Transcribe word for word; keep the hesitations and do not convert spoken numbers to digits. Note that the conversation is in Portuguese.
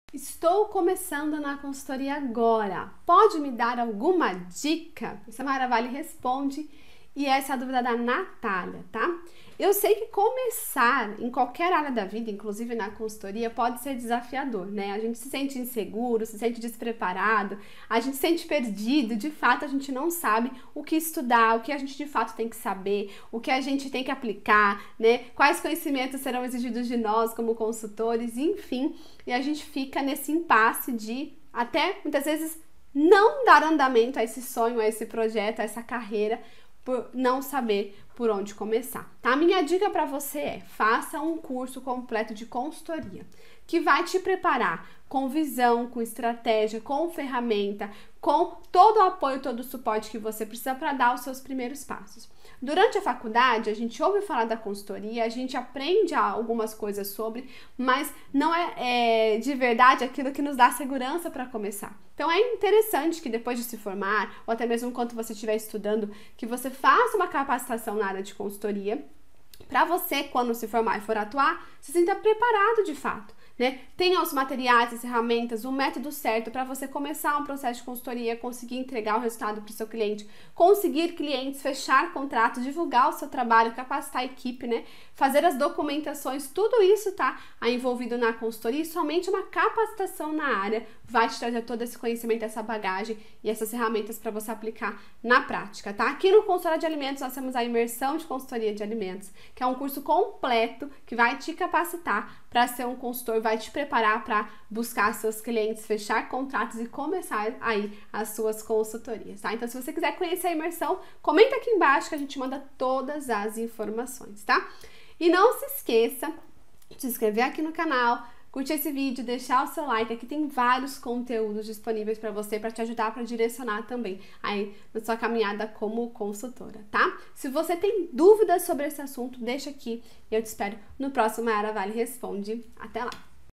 Estou começando na consultoria agora. Pode me dar alguma dica? A Mara Vale responde e essa é a dúvida da Natália, tá? Eu sei que começar em qualquer área da vida, inclusive na consultoria, pode ser desafiador, né? A gente se sente inseguro, se sente despreparado, a gente se sente perdido, de fato a gente não sabe o que estudar, o que a gente de fato tem que saber, o que a gente tem que aplicar, né? Quais conhecimentos serão exigidos de nós como consultores, enfim, e a gente fica nesse impasse de até muitas vezes não dar andamento a esse sonho, a esse projeto, a essa carreira, por não saber por onde começar, tá? Minha dica para você é: faça um curso completo de consultoria, que vai te preparar com visão, com estratégia, com ferramenta, com todo o apoio, todo o suporte que você precisa para dar os seus primeiros passos. Durante a faculdade, a gente ouve falar da consultoria, a gente aprende algumas coisas sobre, mas não é, é de verdade aquilo que nos dá segurança para começar. Então é interessante que depois de se formar, ou até mesmo enquanto você estiver estudando, que você faça uma capacitação na área de consultoria, para você, quando se formar e for atuar, se sinta preparado de fato. Né? Tenha os materiais, as ferramentas, o método certo para você começar um processo de consultoria, conseguir entregar o resultado para o seu cliente, conseguir clientes, fechar contratos, divulgar o seu trabalho, capacitar a equipe, né? Fazer as documentações, tudo isso está envolvido na consultoria e somente uma capacitação na área vai te trazer todo esse conhecimento, essa bagagem e essas ferramentas para você aplicar na prática, tá? Aqui no Consultoria de Alimentos nós temos a imersão de consultoria de alimentos, que é um curso completo que vai te capacitar para ser um consultor, vai te preparar para buscar seus clientes, fechar contratos e começar aí as suas consultorias, tá? Então, se você quiser conhecer a imersão, comenta aqui embaixo que a gente manda todas as informações, tá? E não se esqueça de se inscrever aqui no canal, curtir esse vídeo, deixar o seu like, aqui tem vários conteúdos disponíveis para você, para te ajudar, para direcionar também aí na sua caminhada como consultora, tá? Se você tem dúvidas sobre esse assunto, deixa aqui e eu te espero no próximo Mayara Vale Responde. Até lá!